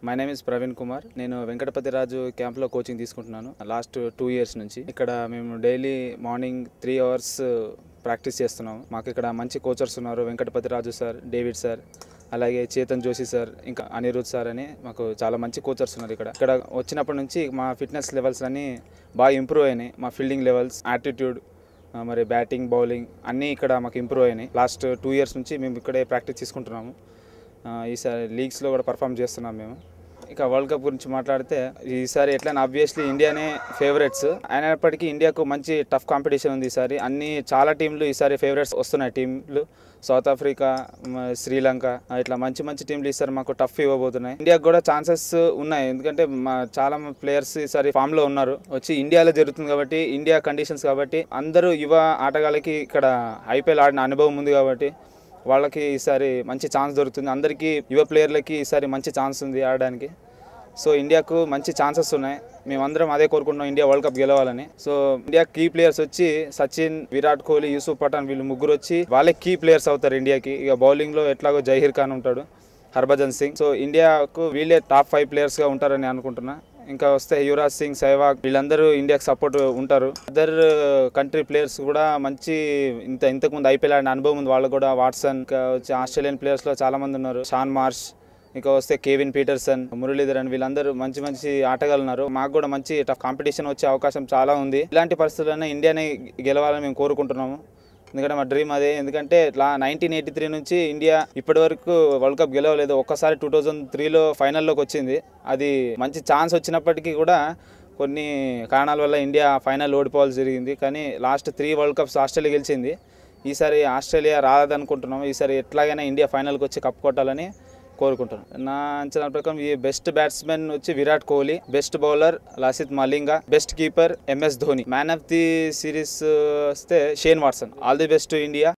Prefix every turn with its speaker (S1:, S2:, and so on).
S1: My name is Praveen Kumar. నేను వెంకటపతి రాజు క్యాంప్లో coaching తీసుకుంటున్నాను లాస్ట్ 2 years నుంచి. ఇక్కడ మేము డైలీ మార్నింగ్ 3 hours ప్రాక్టీస్ చేస్తున్నాము. మాకు ఇక్కడ మంచి కోచర్స్ ఉన్నారు. Venkatapathi Raju sir, David sir, అలాగే చేతన్ జోషి సార్, ఇంకా అనిరుద్ సార్ అని మాకు చాలా మంచి కోచర్స్ ఉన్నారు. ఇక్కడ వచ్చినప్పటి నుంచి మా ఫిట్నెస్ లెవెల్స్ అన్నీ బాగా ఇంప్రూవ్ అయినాయి. మా ఫీల్డింగ్ లెవెల్స్, యాటిట్యూడ్, మరి బ్యాటింగ్, బౌలింగ్ అన్నీ ఇక్కడ మాకు ఇంప్రూవ్ అయినాయి. లాస్ట్ 2 years నుంచి మేము ఇక్కడే ప్రాక్టీస్ తీసుకుంటున్నాము. ఈసారి లీగ్స్లో కూడా పర్ఫామ్ చేస్తున్నాం మేము. ఇక వరల్డ్ కప్ గురించి మాట్లాడితే ఈసారి ఎట్లయినా ఆబ్వియస్లీ ఇండియానే ఫేవరెట్స్. అయినప్పటికీ ఇండియాకు మంచి టఫ్ కాంపిటీషన్ ఉంది ఈసారి. చాలా టీంలు ఈసారి ఫేవరెట్స్ వస్తున్నాయి. టీంలు సౌత్ ఆఫ్రికా, శ్రీలంక, ఇట్లా మంచి టీంలు ఈసారి మాకు టఫ్ ఇవ్వబోతున్నాయి. ఇండియాకు కూడా ఛాన్సెస్ ఉన్నాయి, ఎందుకంటే చాలా ప్లేయర్స్ ఈసారి ఫామ్లో ఉన్నారు. వచ్చి ఇండియాలో జరుగుతుంది కాబట్టి, ఇండియా కండిషన్స్ కాబట్టి, అందరూ యువ ఆటగాళ్ళకి ఇక్కడ ఐపీఎల్ ఆడిన అనుభవం ఉంది కాబట్టి వాళ్ళకి ఈసారి మంచి ఛాన్స్ దొరుకుతుంది. అందరికీ యువ ప్లేయర్లకి ఈసారి మంచి ఛాన్స్ ఉంది ఆడడానికి. సో ఇండియాకు మంచి ఛాన్సెస్ ఉన్నాయి. మేమందరం అదే కోరుకుంటున్నాం, ఇండియా వరల్డ్ కప్ గెలవాలని. సో ఇండియా కీ ప్లేయర్స్ వచ్చి సచిన్, విరాట్ కోహ్లీ, యూసుఫ్ పఠాన్, వీళ్ళు ముగ్గురు వచ్చి వాళ్ళే కీ ప్లేయర్స్ అవుతారు ఇండియాకి. ఇక బౌలింగ్లో ఎట్లాగో జహీర్ ఖాన్ ఉంటాడు, హర్భజన్ సింగ్. సో ఇండియాకు వీళ్ళే టాప్ 5 ప్లేయర్స్గా ఉంటారని అనుకుంటున్నా. ఇంకా వస్తే యువరాజ్ సింగ్, సెహ్వాగ్, వీళ్ళందరూ ఇండియాకి సపోర్ట్ ఉంటారు. అదర్ కంట్రీ ప్లేయర్స్ కూడా మంచి ఇంతకుముందు ఐపీఎల్ ఆడిన అనుభవం ఉంది వాళ్ళకు కూడా. వాట్సన్, ఇంకా వచ్చి ఆస్ట్రేలియన్ ప్లేయర్స్లో చాలా మంది ఉన్నారు. షాన్ మార్ష్, ఇంకా వస్తే కేవిన్ పీటర్సన్, మురళీధరన్, వీళ్ళందరూ మంచి ఆటగాళ్ళు ఉన్నారు. మాకు కూడా మంచి టఫ్ కాంపిటీషన్ వచ్చే అవకాశం చాలా ఉంది. ఇలాంటి పరిస్థితుల్లోనే ఇండియానే గెలవాలని మేము కోరుకుంటున్నాము. ఎందుకంటే మా డ్రీమ్ అదే. ఎందుకంటే 1983 నుంచి ఇండియా ఇప్పటి వరకు వరల్డ్ కప్ గెలవలేదు. ఒక్కసారి 2003లో ఫైనల్లోకి వచ్చింది. అది మంచి ఛాన్స్ వచ్చినప్పటికీ కూడా కొన్ని కారణాల వల్ల ఇండియా ఫైనల్ ఓడిపోవాల్సి జరిగింది. కానీ లాస్ట్ 3 వరల్డ్ కప్స్ ఆస్ట్రేలియా గెలిచింది. ఈసారి ఆస్ట్రేలియా రాదనుకుంటున్నాము. ఈసారి ఎట్లాగైనా ఇండియా ఫైనల్కి వచ్చి కప్ కొట్టాలని కోరుకుంటున్నాను. నా అంచనా ప్రకారం ఈ బెస్ట్ బ్యాట్స్మెన్ వచ్చి Virat Kohli, best bowler Lasith Malinga, best keeper MS Dhoni, man of the series వస్తే Shane Watson. All the best to India.